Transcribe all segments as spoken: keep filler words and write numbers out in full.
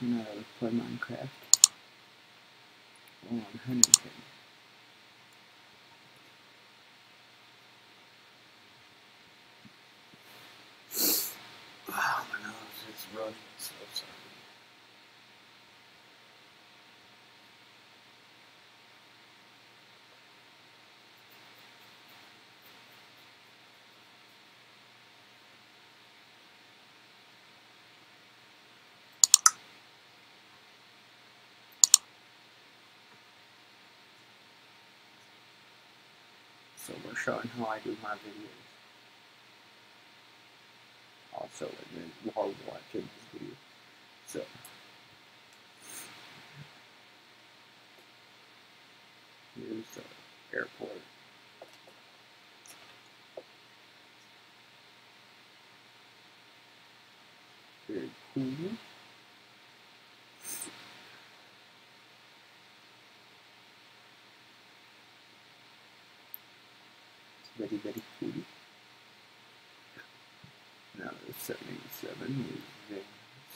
gonna play Minecraft on Hunnington. Oh, my nose is running, so sorry. So we're showing how I do my videos. Also, and then while watching this video. So here's the airport. Very cool. It's very, very cool. Now the seventy-seven is Venus.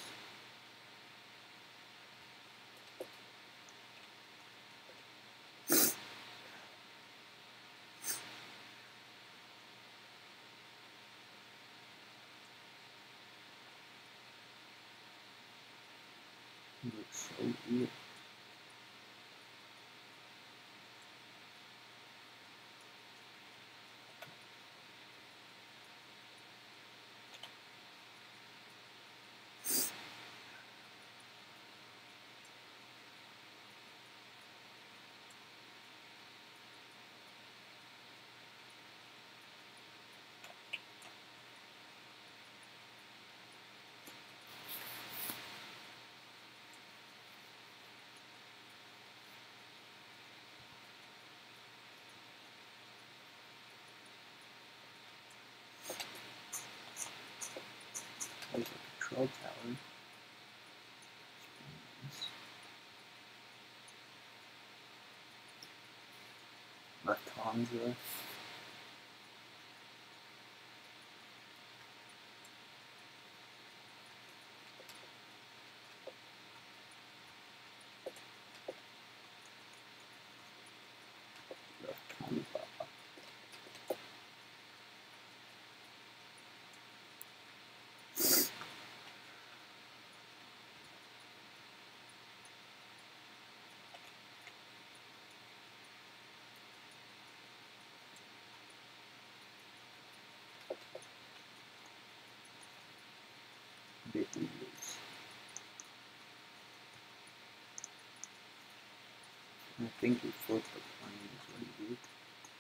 It looks so real. There's a control tower. Lufthansa. Lufthansa. Big wheels. I think he flipped the plane is what he did.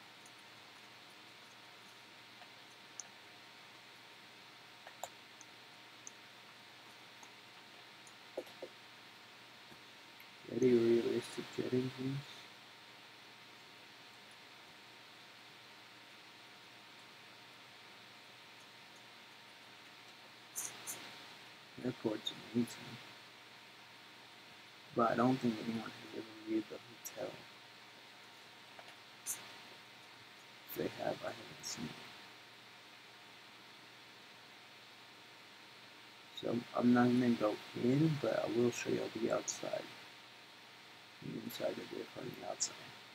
Very realistic jet engines. Airport's amazing. But I don't think anyone has ever viewed the hotel. If they have, I haven't seen it. So I'm not gonna go in, but I will show you the outside. The inside of it from the outside.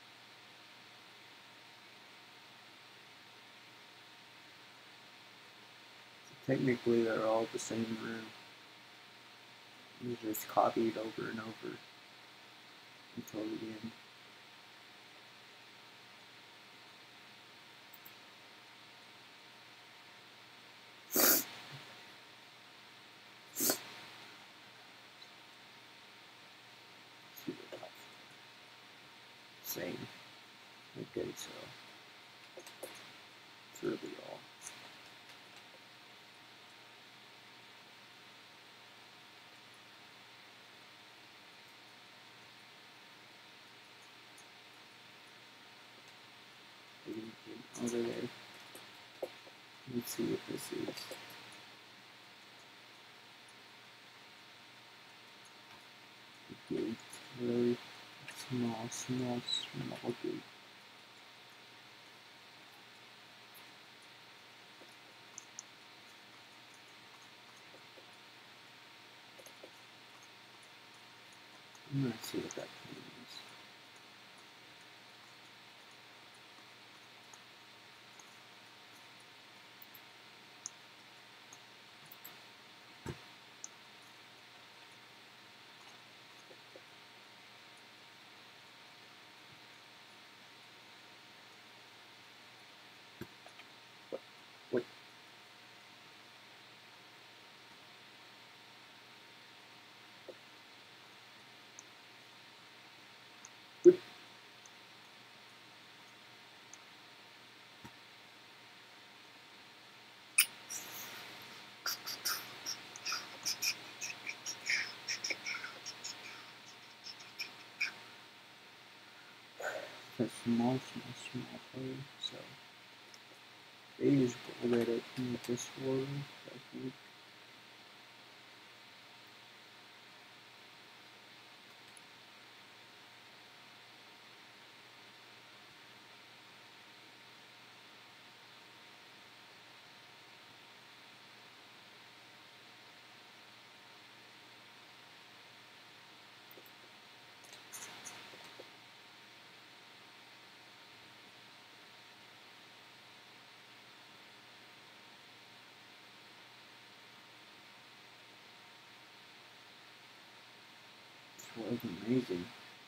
So technically they're all the same room. It's just copied over and over until the end. Same. Okay, so it's really all. Over there. Let's see what this is. Gate, very small, small, small gate. a small, small, small player, so they just rolled at it in this world, I think. This was amazing.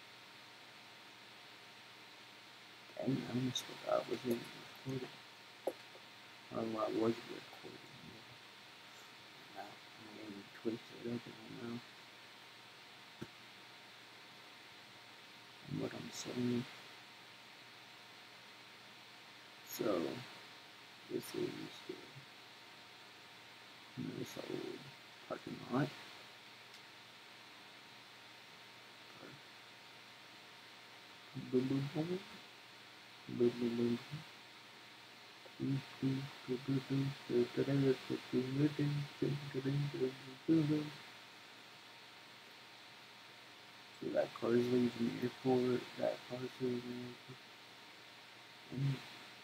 Dang, I almost forgot I was in recording. Or what was recording. Now, I'm getting twisted up right now. And what I'm saying. So, this is the nice old parking lot. Boom, boom, boom. Boom, boom, boom. So that car's leaving the airport, that car's leaving the airport.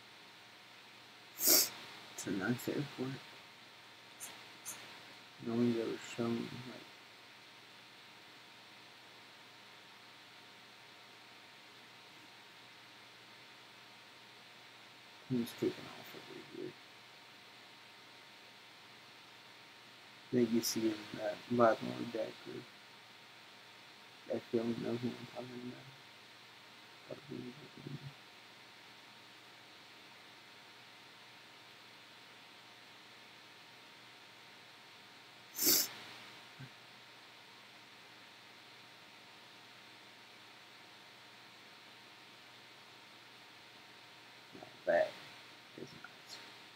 It's a nice airport. No one's ever shown like he's taking off over here. Then you see in that bottom of that group. That film knows what I'm talking about. That is nice.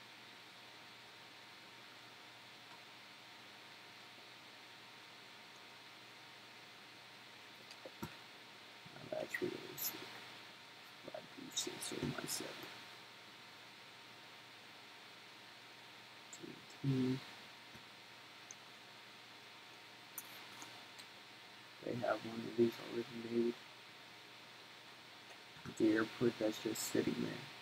Now that's really sick. I do say so myself. T. They have one of these already made. The airport that's just sitting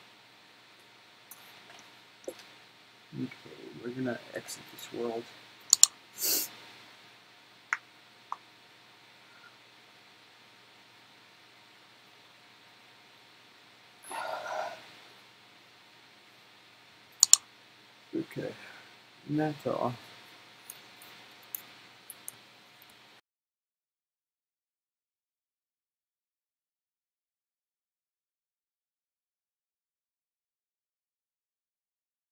there. Okay, we're gonna exit this world. Okay, and that's all.